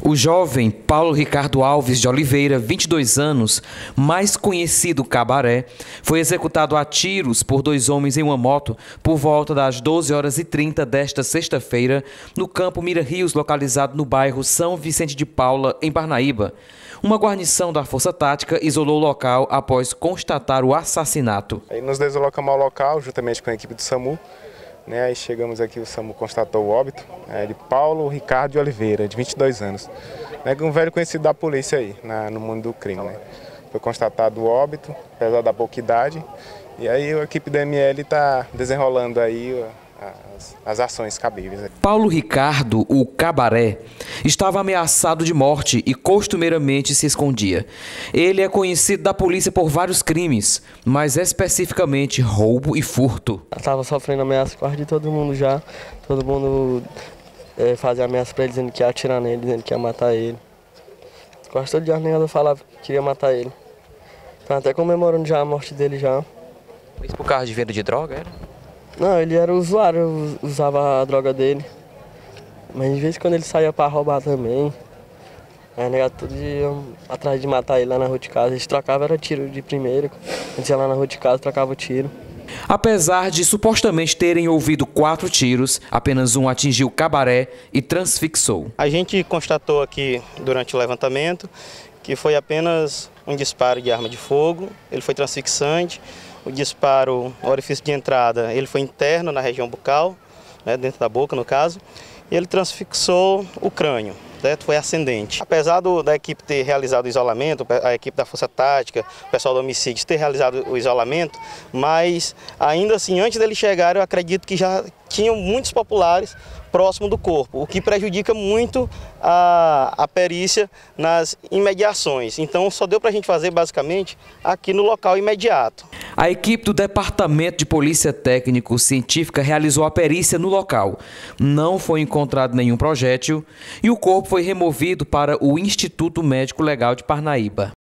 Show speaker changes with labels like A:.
A: O jovem Paulo Ricardo Alves de Oliveira, 22 anos, mais conhecido Cabaré, foi executado a tiros por dois homens em uma moto por volta das 12h30 desta sexta-feira, no campo Mira Rios, localizado no bairro São Vicente de Paula, em Parnaíba. Uma guarnição da Força Tática isolou o local após constatar o assassinato.
B: Aí nos deslocamos ao local, juntamente com a equipe do SAMU. Aí chegamos aqui, o SAMU constatou o óbito de Paulo Ricardo de Oliveira, de 22 anos. Um velho conhecido da polícia aí, no mundo do crime. Foi constatado o óbito, apesar da pouca idade. E aí a equipe da ML está desenrolando aí as ações cabíveis.
A: Paulo Ricardo, o Cabaré, estava ameaçado de morte e costumeiramente se escondia. Ele é conhecido da polícia por vários crimes, mas especificamente roubo e furto.
C: Estava sofrendo ameaça quase de todo mundo já. Todo mundo fazia ameaça para ele, dizendo que ia atirar nele, dizendo que ia matar ele. Quase todo dia eu falava que queria matar ele. Estava até comemorando já a morte dele já.
A: Isso por causa de venda de droga, era?
C: Não, ele era usuário, usava a droga dele. Mas de vez em quando ele saía para roubar também. Aí negado todo dia atrás de matar ele lá na rua de casa. Eles trocavam era tiro de primeira. A gente ia lá na rua de casa, trocava o tiro.
A: Apesar de supostamente terem ouvido 4 tiros, apenas um atingiu Cabaré e transfixou.
D: A gente constatou aqui durante o levantamento que foi apenas um disparo de arma de fogo. Ele foi transfixante. O disparo, o orifício de entrada, ele foi interno na região bucal, dentro da boca no caso, e ele transfixou o crânio, certo? Foi ascendente. Apesar da equipe ter realizado o isolamento, a equipe da Força Tática, o pessoal do homicídio ter realizado o isolamento, mas ainda assim, antes dele chegar, eu acredito que já tinham muitos populares próximo do corpo, o que prejudica muito a perícia nas imediações. Então só deu para a gente fazer basicamente aqui no local imediato.
A: A equipe do Departamento de Polícia Técnico-Científica realizou a perícia no local. Não foi encontrado nenhum projétil e o corpo foi removido para o Instituto Médico Legal de Parnaíba.